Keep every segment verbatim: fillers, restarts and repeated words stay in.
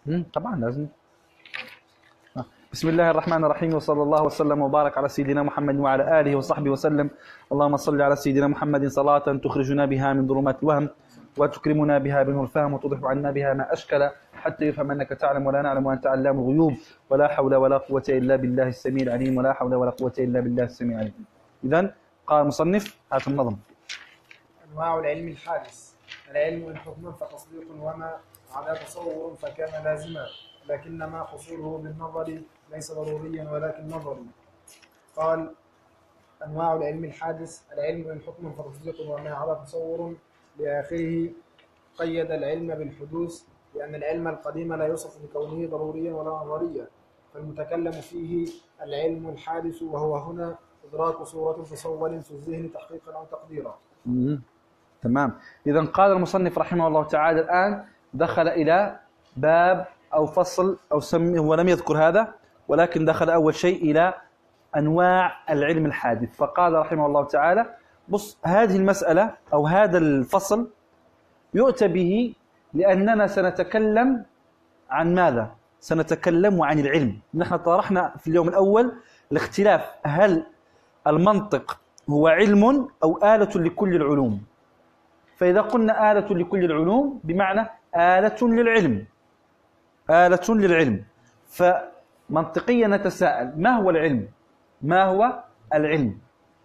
طبعا لازم. بسم الله الرحمن الرحيم، وصلى الله وسلم وبارك على سيدنا محمد وعلى آله وصحبه وسلم. اللهم صل على سيدنا محمد صلاة تخرجنا بها من ظلمات الوهم وتكرمنا بها بنور الفهم وتوضح عنا بها ما أشكل حتى يفهم أنك تعلم ولا نعلم وأنت علام الغيوب. ولا حول ولا قوة إلا بالله السميع العليم. ولا حول ولا قوة إلا بالله السميع العليم. إذن قال المصنف هذا النظم: أنواع العلم الحادث: العلم إن حكم فتصديق، وما عدا تصور فكان لازما، لكنما حصوله بالنظر ليس ضروريا ولكن نظري. قال: أنواع العلم الحادث: العلم إن حكم فتصديق، وما عدا تصور لآخره. قيد العلم بالحدوث لأن العلم القديم لا يوصف بكونه ضروريا ولا نظريا، فالمتكلم فيه العلم الحادث، وهو هنا إدراك صورة تصور في الذهن تحقيقا أو تقديرا. تمام. إذن قال المصنف رحمه الله تعالى الآن دخل إلى باب أو فصل أو سميه، ولم يذكر هذا، ولكن دخل أول شيء إلى أنواع العلم الحادث. فقال رحمه الله تعالى: بص، هذه المسألة أو هذا الفصل يؤتى به لأننا سنتكلم عن ماذا؟ سنتكلم عن العلم. نحن طرحنا في اليوم الأول الاختلاف، هل المنطق هو علم أو آلة لكل العلوم؟ فإذا قلنا آلة لكل العلوم بمعنى آلة للعلم، آلة للعلم. فمنطقيا نتساءل: ما هو العلم؟ ما هو العلم؟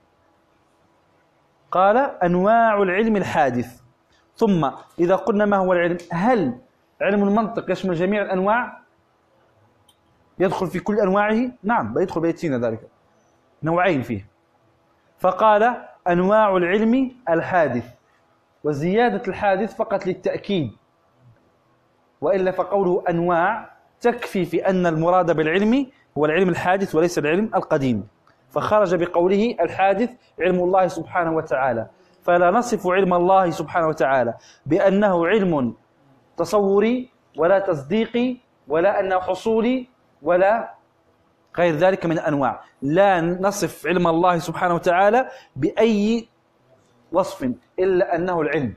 قال: أنواع العلم الحادث. ثم إذا قلنا ما هو العلم، هل علم المنطق يشمل جميع الأنواع؟ يدخل في كل أنواعه؟ نعم، بيدخل، بيتينا ذلك، نوعين فيه. فقال: أنواع العلم الحادث، وزيادة الحادث فقط للتأكيد، وإلا فقوله أنواع تكفي في أن المراد بالعلم هو العلم الحادث وليس العلم القديم. فخرج بقوله الحادث علم الله سبحانه وتعالى. فلا نصف علم الله سبحانه وتعالى بأنه علم تصوري ولا تصديقي ولا أنه حصولي ولا غير ذلك من الأنواع. لا نصف علم الله سبحانه وتعالى بأي وصف إلا أنه العلم.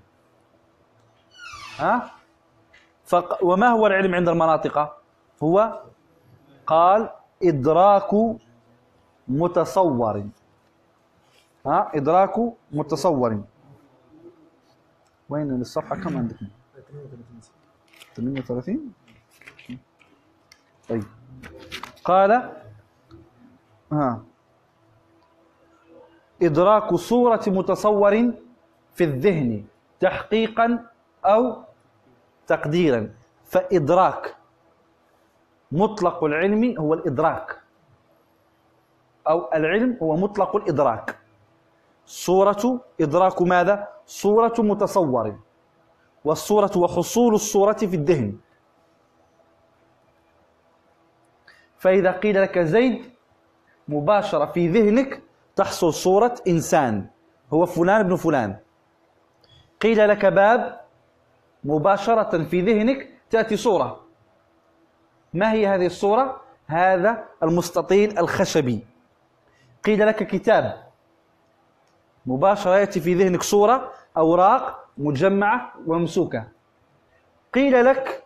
ها؟ فق... وما هو العلم عند المناطق؟ هو قال إدراك متصور. ها؟ إدراك متصور. وين الصفحة كم عندكم؟ ثمانية وثلاثين. طيب. قال: ها إدراك صورة متصور في الذهن تحقيقا أو تقديرا. فإدراك مطلق العلم هو الإدراك، أو العلم هو مطلق الإدراك. صورة إدراك ماذا؟ صورة متصور، والصورة وحصول الصورة في الذهن. فإذا قيل لك زيد مباشرة في ذهنك تحصل صورة إنسان هو فلان ابن فلان. قيل لك باب مباشرة في ذهنك تأتي صورة. ما هي هذه الصورة؟ هذا المستطيل الخشبي. قيل لك كتاب مباشرة يأتي في ذهنك صورة أوراق مجمعة وممسوكة. قيل لك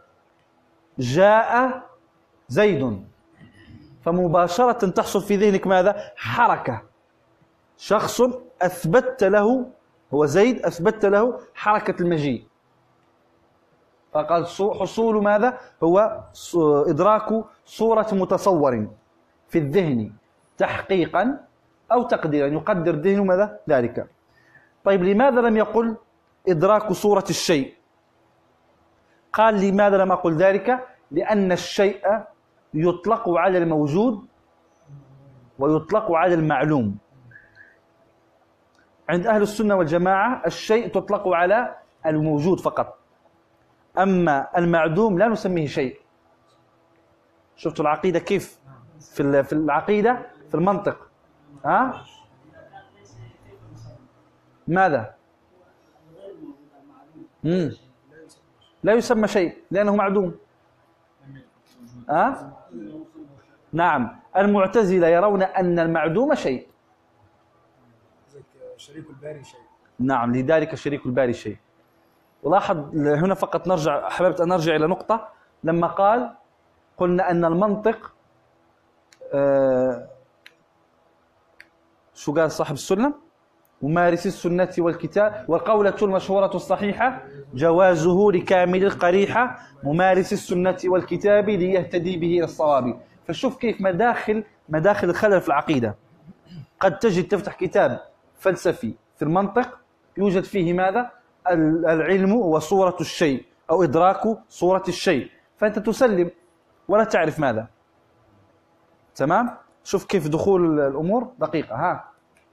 جاء زيد، فمباشرة تحصل في ذهنك ماذا؟ حركة، شخص أثبت له، هو زيد، أثبت له حركة المجيء. فقال حصول ماذا؟ هو إدراك صورة متصور في الذهن تحقيقا أو تقديرا، يقدر الذهن ماذا؟ ذلك. طيب، لماذا لم يقل إدراك صورة الشيء؟ قال: لماذا لم أقل ذلك؟ لأن الشيء يطلق على الموجود ويطلق على المعلوم. عند أهل السنة والجماعة الشيء تطلق على الموجود فقط، أما المعدوم لا نسميه شيء. شفتوا العقيدة كيف؟ في في العقيدة في المنطق، ها؟ ماذا؟ مم. لا يسمى شيء لأنه معدوم. ها؟ نعم، المعتزلة يرون أن المعدوم شيء. شريك الباري شيء. نعم، لذلك شريك الباري شيء. ولاحظ هنا فقط نرجع، حببت أن نرجع إلى نقطة لما قال قلنا أن المنطق آه شو قال صاحب السلم؟ ممارس السنة والكتاب والقولة المشهورة الصحيحة جوازه لكامل القريحة ممارس السنة والكتاب ليهتدي به إلى الصواب. فشوف كيف مداخل مداخل الخلل في العقيدة. قد تجد تفتح كتاب فلسفي في المنطق يوجد فيه ماذا؟ العلم وصورة الشيء أو إدراك صورة الشيء، فأنت تسلم ولا تعرف ماذا. تمام؟ شوف كيف دخول الأمور دقيقة. ها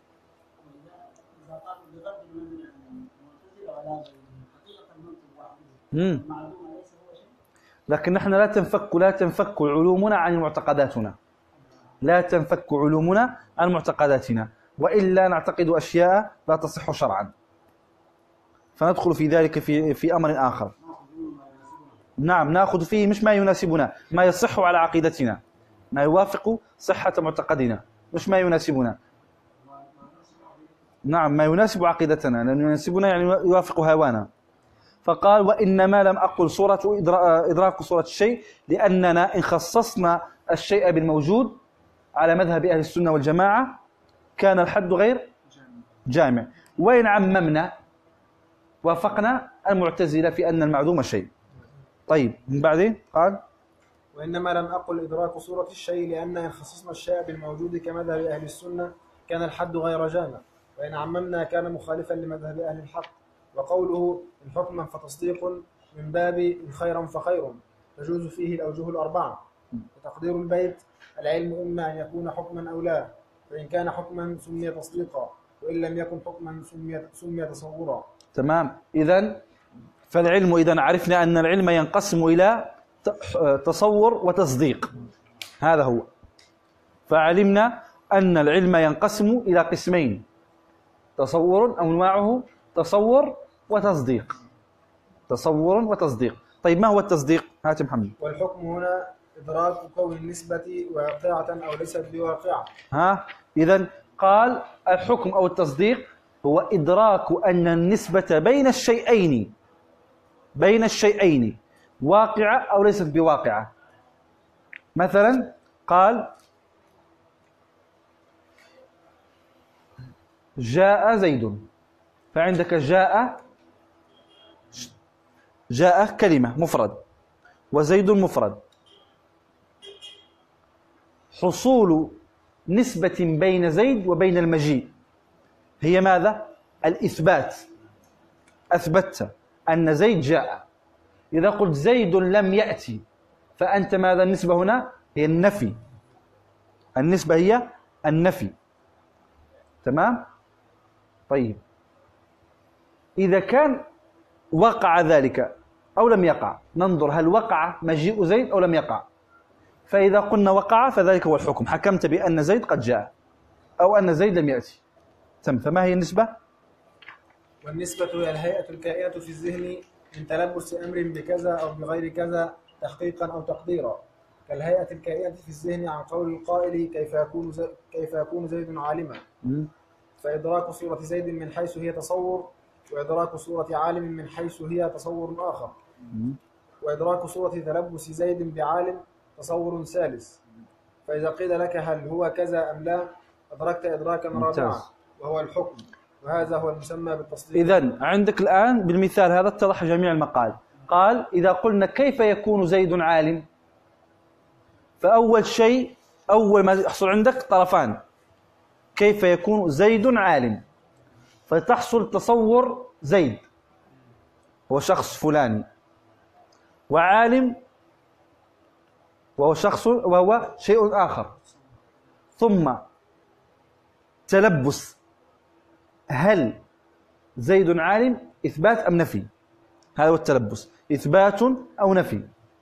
مم. لكن نحن لا تنفك لا تنفك علومنا عن معتقداتنا، لا تنفك علومنا عن معتقداتنا، وإلا نعتقد أشياء لا تصح شرعا، فندخل في ذلك في في أمر آخر. نعم، نأخذ فيه مش ما يناسبنا، ما يصح على عقيدتنا، ما يوافق صحة معتقدنا، مش ما يناسبنا. نعم، ما يناسب عقيدتنا، لأن يناسبنا يعني يوافق هوانا. فقال وإنما لم أقل صورة إدراك صورة الشيء لأننا إن خصصنا الشيء بالموجود على مذهب أهل السنة والجماعة كان الحد غير جامع، وإن عممنا وافقنا المعتزلة في أن المعدوم شيء. طيب من بعدين قال وإنما لم أقل إدراك صورة الشيء لأن إن خصصنا الشيء بالموجود كمذهب أهل السنة كان الحد غير جامع، وإن عممنا كان مخالفا لمذهب أهل الحق. وقوله إن حكما فتصديق من باب إن خيرا فخير تجوز فيه الأوجه الأربعة. وتقدير البيت العلم إما أن يكون حكما أو لا، فإن كان حكما سمي تصديقا، وإن لم يكن حكما سمي سمي تصورا. تمام. إذن فالعلم إذن عرفنا أن العلم ينقسم إلى تصور وتصديق، هذا هو. فعلمنا أن العلم ينقسم إلى قسمين، تصور أو أنواعه تصور وتصديق، تصور وتصديق. طيب ما هو التصديق؟ هات محمد. والحكم هنا إدراك كون النسبة واقعة أو ليست بواقعة. ها إذن قال الحكم أو التصديق هو إدراك أن النسبة بين الشيئين بين الشيئين واقعة أو ليست بواقعة. مثلا قال جاء زيد، فعندك جاء جاء كلمة مفرد وزيد مفرد، حصول نسبة بين زيد وبين المجيء هي ماذا؟ الإثبات. أثبتت أن زيد جاء. إذا قلت زيد لم يأتي فأنت ماذا؟ النسبة هنا هي النفي، النسبة هي النفي. تمام؟ طيب إذا كان وقع ذلك أو لم يقع ننظر هل وقع مجيء زيد أو لم يقع. فإذا قلنا وقع فذلك هو الحكم، حكمت بأن زيد قد جاء أو أن زيد لم يأتي. تم. فما هي النسبة؟ والنسبة هي الهيئة الكائنة في الذهن من تلبس أمر بكذا أو بغير كذا تحقيقا أو تقديرا، كالهيئة الكائنة في الذهن عن قول القائل كيف يكون زي كيف يكون زيد عالما. فإدراك صورة زيد من حيث هي تصور، وإدراك صورة عالم من حيث هي تصور آخر، وإدراك صورة تلبس زيد بعالم تصور ثالث. فإذا قيل لك هل هو كذا أم لا أدركت إدراكا رابعا وهو الحكم، وهذا هو المسمى بالتصديق. إذن عندك الآن بالمثال هذا اتضح جميع المقال. قال إذا قلنا كيف يكون زيد عالم، فأول شيء أول ما يحصل عندك طرفان، كيف يكون زيد عالم، فتحصل تصور زيد هو شخص فلاني، وعالم وهو شخص وهو شيء آخر، ثم تلبس هل زيد عالم إثبات أم نفي، هذا هو التلبس، إثبات أو نفي.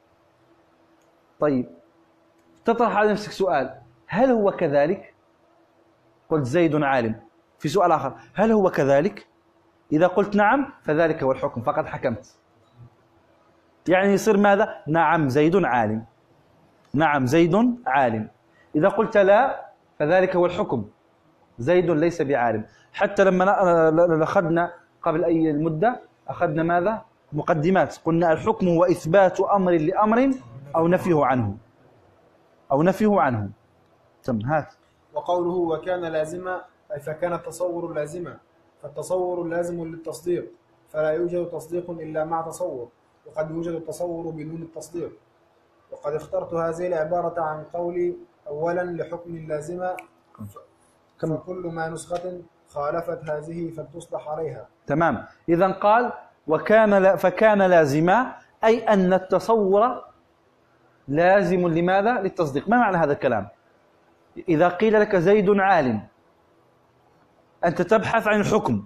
طيب تطرح على نفسك سؤال، هل هو كذلك؟ قلت زيد عالم، في سؤال آخر، هل هو كذلك؟ إذا قلت نعم فذلك هو الحكم، فقد حكمت. يعني يصير ماذا؟ نعم زيد عالم، نعم زيد عالم. إذا قلت لا فذلك هو الحكم، زيد ليس بعالم. حتى لما أخذنا قبل أي مدة أخذنا ماذا؟ مقدمات. قلنا الحكم هو إثبات أمر لأمر أو نفيه عنه أو نفيه عنه. تم. هات. وقوله وكان لازما أي فكان التصور لازما، فالتصور لازم للتصديق، فلا يوجد تصديق إلا مع تصور، وقد يوجد التصور بدون التصديق. وقد اخترت هذه العبارة عن قولي أولا لحكم لازمة، فكل ما نسخة خالفت هذه فلتصلح عليها. تمام. إذن قال وكان فكان لازما أي أن التصور لازم لماذا؟ للتصديق. ما معنى هذا الكلام؟ إذا قيل لك زيد عالم، أنت تبحث عن الحكم،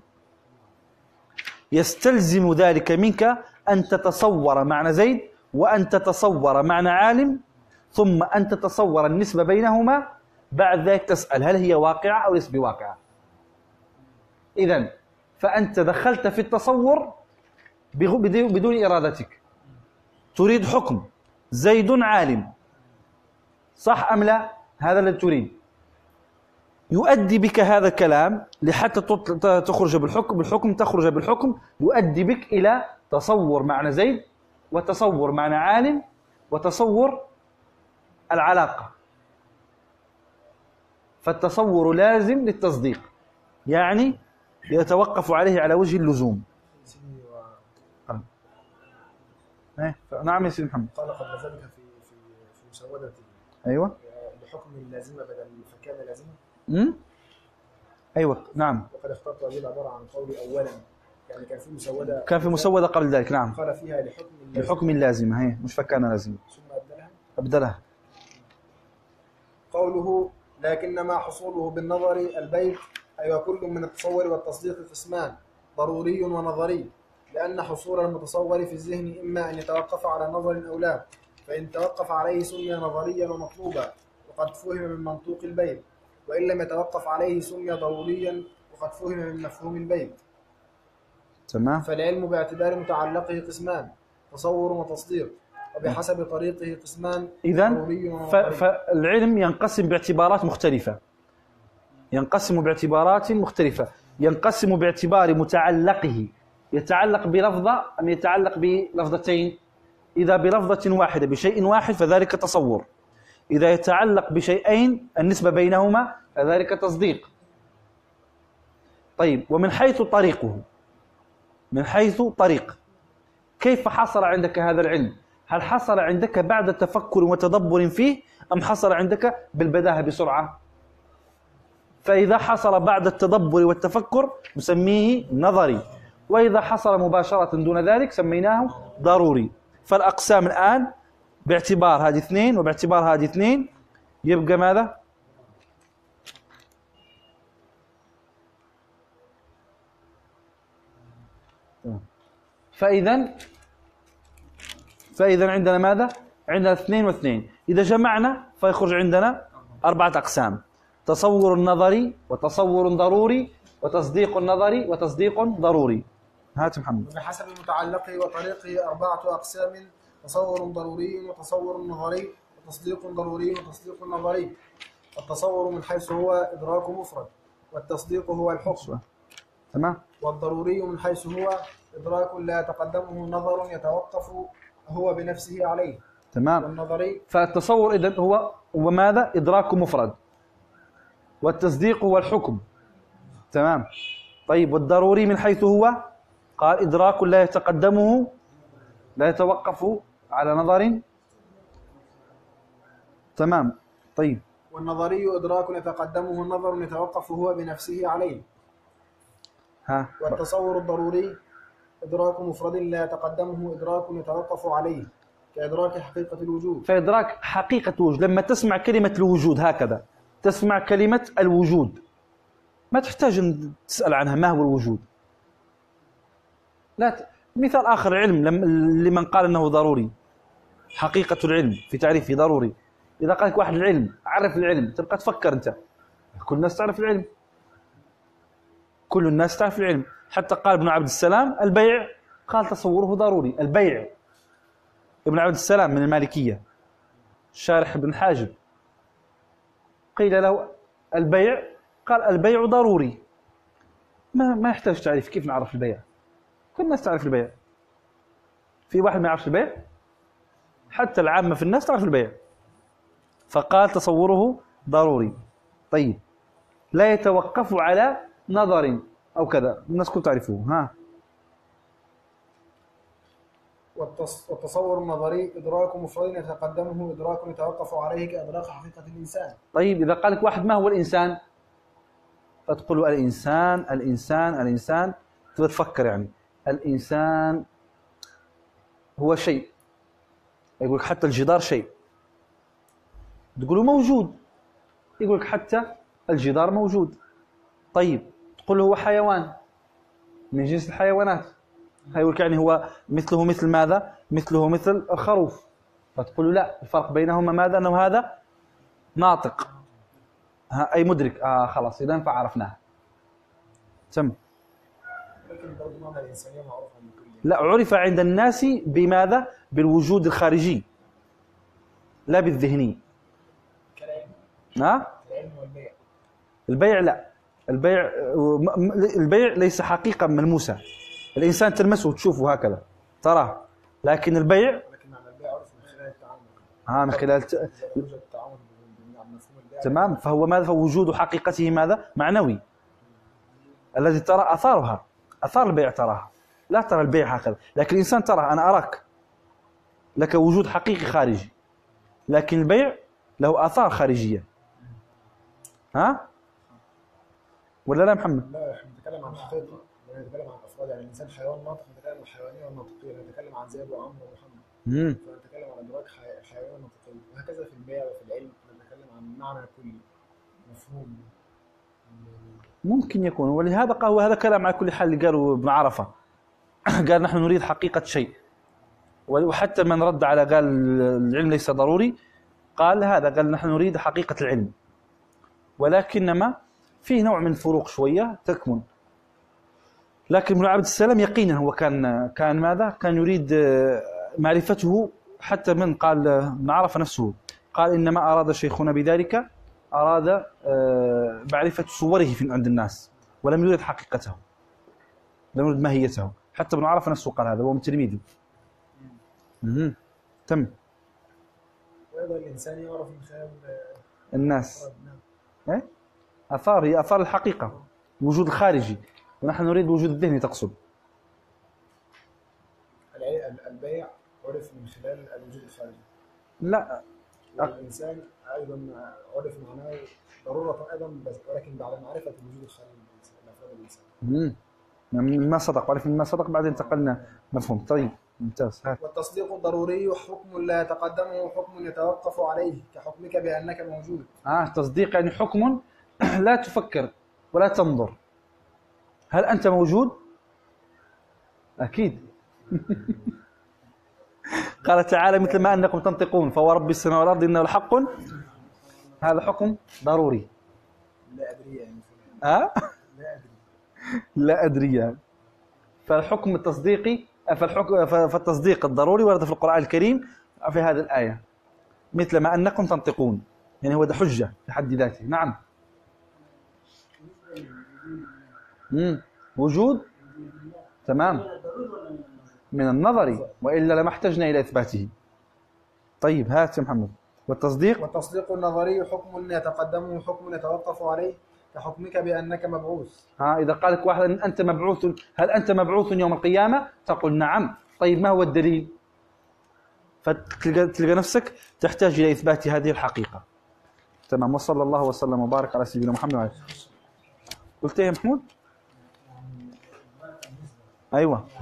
يستلزم ذلك منك أن تتصور معنى زيد وأن تتصور معنى عالم، ثم أن تتصور النسبة بينهما. بعد ذلك تسأل هل هي واقعة أو ليست بواقعة. إذن فأنت دخلت في التصور بدون إرادتك، تريد حكم زيد عالم، صح أم لا؟ هذا الذي تريد. يؤدي بك هذا الكلام لحتى تخرج بالحكم بالحكم تخرج بالحكم يؤدي بك إلى تصور معنى زيد، وتصور معنى عالم، وتصور العلاقة. فالتصور لازم للتصديق، يعني يتوقف عليه على وجه اللزوم. نعم يا سيدي محمد. قال قبل ذلك في في في مسودة أيوة لحكم اللازمة بدل فكان لازمة. امم أيوة نعم. وقد اخترت هذه العبارة عن قولي أولا، يعني كان في مسودة كان في مسودة قبل ذلك. نعم. قال فيها لحكم اللازمة لحكم اللازمة، هي مش فكان لازمة ثم أبدلها أبدلها. قوله لكنما حصوله بالنظر البيت أي كل من التصور والتصديق قسمان ضروري ونظري، لأن حصول المتصور في الذهن إما أن يتوقف على نظر أو لا، فإن توقف عليه سمي نظريا ومطلوبا وقد فهم من منطوق البيت، وإن لم يتوقف عليه سمي ضروريا وقد فهم من مفهوم البيت. تمام. فالعلم باعتبار متعلقه قسمان تصور وتصديق، وبحسب طريقه قسمان ضروري ونظري. فالعلم ينقسم باعتبارات مختلفة، ينقسم باعتبارات مختلفة ينقسم باعتبار متعلقه، يتعلق بلفظة أم يتعلق بلفظتين. إذا بلفظة واحدة بشيء واحد فذلك تصور، إذا يتعلق بشيئين النسبة بينهما فذلك تصديق. طيب، ومن حيث طريقه، من حيث طريق، كيف حصل عندك هذا العلم؟ هل حصل عندك بعد تفكر وتدبر فيه أم حصل عندك بالبداهة بسرعة؟ فإذا حصل بعد التدبر والتفكر نسميه نظري، وإذا حصل مباشرة دون ذلك سميناه ضروري. فالأقسام الآن باعتبار هذه اثنين وباعتبار هذه اثنين يبقى ماذا؟ فإذا فإذا عندنا ماذا؟ عندنا اثنين واثنين. إذا جمعنا فيخرج عندنا أربعة أقسام: تصور نظري وتصور ضروري وتصديق نظري وتصديق ضروري. هات محمد. بحسب متعلقه وطريقه أربعة أقسام: تصور ضروري وتصور نظري وتصديق ضروري وتصديق نظري. التصور من حيث هو إدراك مفرد، والتصديق هو الحكم. تمام. والضروري من حيث هو إدراك لا يتقدمه نظر يتوقف هو بنفسه عليه. تمام. والنظري فالتصور إذن هو وماذا؟ إدراك مفرد، والتصديق هو الحكم. تمام. طيب، والضروري من حيث هو قال إدراك لا يتقدمه لا يتوقف على نظر. تمام. طيب. والنظري إدراك يتقدمه نظر يتوقف هو بنفسه عليه. ها. والتصور الضروري إدراك مفرد لا يتقدمه إدراك يتوقف عليه، كإدراك حقيقة الوجود. فإدراك حقيقة الوجود، لما تسمع كلمة الوجود هكذا، تسمع كلمة الوجود، ما تحتاج أن تسأل عنها ما هو الوجود. لا ت... مثال آخر، علم لمن قال أنه ضروري، حقيقة العلم في تعريفه ضروري. إذا قال لك واحد العلم، عرف العلم، تبقى تفكر أنت. كل الناس تعرف العلم، كل الناس تعرف العلم. حتى قال ابن عبد السلام البيع، قال تصوره ضروري. البيع، ابن عبد السلام من المالكية، الشارح ابن حاجب، قيل له البيع، قال البيع ضروري. ما ما يحتاج تعريف، كيف نعرف البيع؟ كل الناس تعرف البيع. في واحد ما يعرفش البيع؟ حتى العامة في الناس تعرف البيع، فقال تصوره ضروري. طيب لا يتوقف على نظر أو كذا، الناس كل تعرفوه. ها والتصور النظري إدراك مفرد يتقدمه إدراك يتوقف عليه كإدراك حقيقة الإنسان. طيب إذا قال لك واحد ما هو الإنسان، فتقول له الإنسان الإنسان الإنسان، تبغى تفكر يعني الإنسان هو شيء، يقول لك حتى الجدار شيء، تقول له موجود، يقول لك حتى الجدار موجود. طيب تقول له هو حيوان من جنس الحيوانات، يقول لك يعني هو مثله مثل ماذا؟ مثله مثل الخروف، فتقول له لا، الفرق بينهما ماذا؟ أنه هذا ناطق أي مدرك. آه خلاص إذا فعرفناها. تم. لكن برضه معنى الإنسانية معروفة عند الكل. لا، عرف عند الناس بماذا؟ بالوجود الخارجي لا بالذهني. كالعلم. ها؟ العلم والبيع. البيع لا، البيع البيع ليس حقيقة ملموسة، الإنسان تلمسه وتشوفه هكذا تراه، لكن البيع لكن معنى البيع عرف من خلال التعامل. ها من خلال ت... التعامل مفهوم البيع. تمام. فهو ماذا؟ فوجود حقيقته ماذا؟ معنوي، الذي ترى أثارها، أثار البيع تراها، لا ترى البيع هكذا، لكن الإنسان ترى، أنا أراك، لك وجود حقيقي خارجي، لكن البيع له آثار خارجية. ها؟ ولا لا محمد؟ لا، احنا بنتكلم عن حقيقة، نتكلم عن أفراد، يعني الإنسان حيوان ناطق، نتكلم عن الحيوانية والناطقية، نتكلم عن زيد وعمرو ومحمد، امم فنتكلم عن إدراك الحيوانية والناطقية، وهكذا في البيع وفي العلم نتكلم عن معنى كلي مفهوم. ممكن يكون، ولهذا قال وهذا كلام على كل حال اللي قالوا ابن عرفة قال نحن نريد حقيقة شيء، وحتى من رد على قال العلم ليس ضروري قال هذا، قال نحن نريد حقيقة العلم، ولكنما فيه نوع من الفروق شوية تكمن. لكن ابن عبد السلام يقينا هو كان كان ماذا؟ كان يريد معرفته، حتى من قال ابن عرفة نفسه قال إنما أراد شيخنا بذلك أراد معرفة صوره في عند الناس، ولم يريد حقيقته، لم يريد ماهيته. حتى ابن عرفة نفسه قال هذا، هو من تلميذه. امم تم. وأيضا الإنسان يعرف من خلال الناس. إيه؟ أثار، هي أثار الحقيقة، الوجود الخارجي، ونحن نريد الوجود الذهني تقصد. البيع عرف من خلال الوجود الخارجي. لا، الإنسان أيضا عرف معناه ضرورة أيضا، بس ولكن بعد معرفة الوجود الخارجي لأفراد الإنسان. امم ما صدق، عرف ما صدق بعدين انتقلنا مفهوم. طيب ممتاز. هات. والتصديق الضروري حكم لا يتقدمه حكم يتوقف عليه كحكمك بأنك موجود. آه تصديق يعني حكم لا تفكر ولا تنظر، هل أنت موجود؟ أكيد. قال تعالى مثل ما أنكم تنطقون فورب السماء والأرض إنه لحق، هذا حكم ضروري. لا أدري يعني. آه؟ لا أدري. لا أدري يعني. فالحكم التصديقي فالحكم فالتصديق الضروري ورد في القرآن الكريم في هذه الآية مثل ما أنكم تنطقون، يعني هو ده حجة في حد ذاته. نعم. مم. وجود تمام من النظر، وإلا لما احتجنا إلى إثباته. طيب هات يا محمد. والتصديق والتصديق النظري حكم يتقدمه حكم يتوقف عليه كحكمك بأنك مبعوث. ها إذا قالك واحد أنت مبعوث، هل أنت مبعوث يوم القيامة؟ تقول نعم. طيب ما هو الدليل؟ فتلقى نفسك تحتاج إلى إثبات هذه الحقيقة. تمام. وصلى الله وسلم وبارك على سيدنا محمد وعلى آله. قلت إيه يا محمود؟ أيوة.